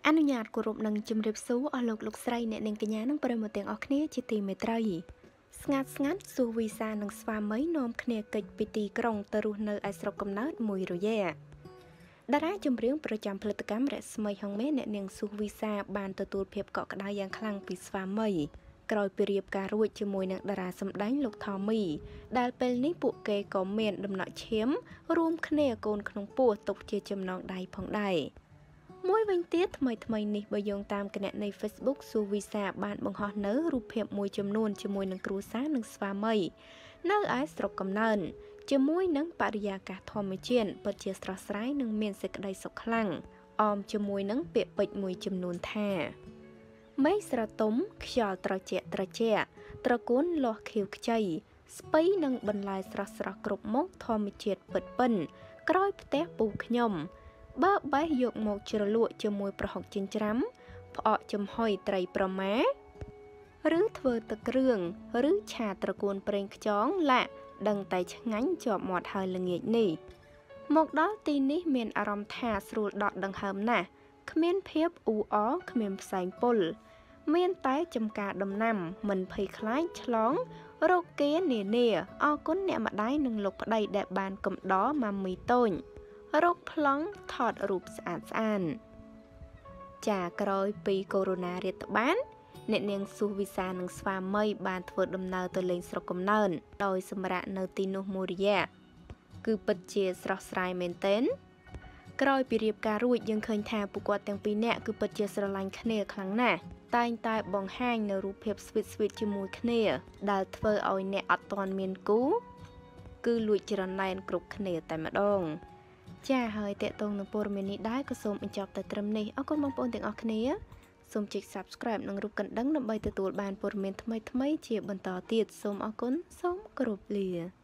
អនុញ្ញាតគោរពនឹងជំរាបសួរអស់លោកស្រីអ្នកនាងកញ្ញានិងប្រិយមិត្តទាំងអស់គ្នាជាទីមេត្រីស្ងាត់សួរវីសានិងស្វាមីនាំគ្នាកិច្ចពីទីក្រុងទៅរស់នៅឯស្រុកកំណើតមួយរយៈតារាចម្រៀងប្រចាំផលិតកម្មរស្មីហងមេអ្នកនាងសួរវីសាបានទទួលភាពកក់ក្ដៅយ៉ាងខ្លាំងពីស្វាមីក្រោយពីរៀបការរួចជាមួយនឹងតារាសម្ដែងលោកថមីដែលពេលនេះពួកគេក៏មានដំណក់ឈាមរួមគ្នាកូនក្នុងពោះទុកជាចំណងដៃផងដែរមួយវិញទៀតថ្មីនេះបើយោងតាមគណនី Facebook ស៊ូវីសាបានបង្ហោះនៅរូបភាពមួយចំនួនជាមួយនឹងគ្រួសារនិងស្វាមីនៅឯស្រុកកំណើតជាមួយនឹងបរិយាកាសធម្មជាតិពិតជាស្រស់ស្រាយនិងមានសេចក្តីសុខខ្លាំងអមជាមួយនឹងពាក្យពេចន៍មួយចំនួនថាមេឃស្រទុំខ្យល់ត្រជាក់ត្រកួនលាស់ខៀវខ្ចីស្ពៃនិងបន្លែស្រស់គ្រប់មុខធម្មជាតិពិតពិនក្រោយផ្ទះពូខ្ញុំបើបេះយកមកជ្រលក់ជាមួយប្រហុកចិញ្ច្រាំផ្អកចំហុយត្រីប្រម៉ាឬធ្វើទឹកគ្រឿងឬឆាត្រកួនប្រេងខ្យងឡាក់ដឹងតែឆ្ងាញ់ជាប់មាត់ហើយល្ងាចនេះមកដល់ទីនេះមានអារម្មណ៍ថាស្រួលដកដង្ហើមណាស់គ្មានភាពអ៊ូអរគ្មានផ្សែងពុលមានតែចំការដំណាំមិនភ័យខ្លាចឆ្លងរោគគានានាអរគុណអ្នកម្ដាយនិងលោកប្តីដែលបានកំដរម៉ាមីតូចរោគប្លង់ថតរូបស្អាតចាក្រោយពីកូវីដ -19 រាតត្បាតអ្នកនាងស៊ូវីសានិងស្វាមីបានធ្វើដំណើរទៅលេងស្រុកកំណើតដោយសម្រាកនៅទីនោះមួយរយៈគឺពិតជាស្រស់ស្រាយមែនទែនក្រោយពីរៀបការរួចយើងឃើញថាពួកគាត់ទាំងពីរនាក់គឺពិតជាស្រឡាញ់គ្នាខ្លាំងណាស់តែងតែបង្ហាញនៅរូបភាពស្វីតជាមួយគ្នាដែលធ្វើឲ្យអ្នកអត់ទាន់មានគូគឺលួចច្រណែនគ្រប់គ្នាតែម្ដងចាហើយតេតងនឹងព័ត៌មាននេះដែរក៏សូមបញ្ចប់តែត្រឹមនេះអរគុណបងប្អូនទាំងអស់គ្នាសូមចុច Subscribe និងរូបកណ្ដឹងដើម្បីទទួលបានព័ត៌មានថ្មីៗជាបន្តទៀតសូមអរគុណសូមគោរពលា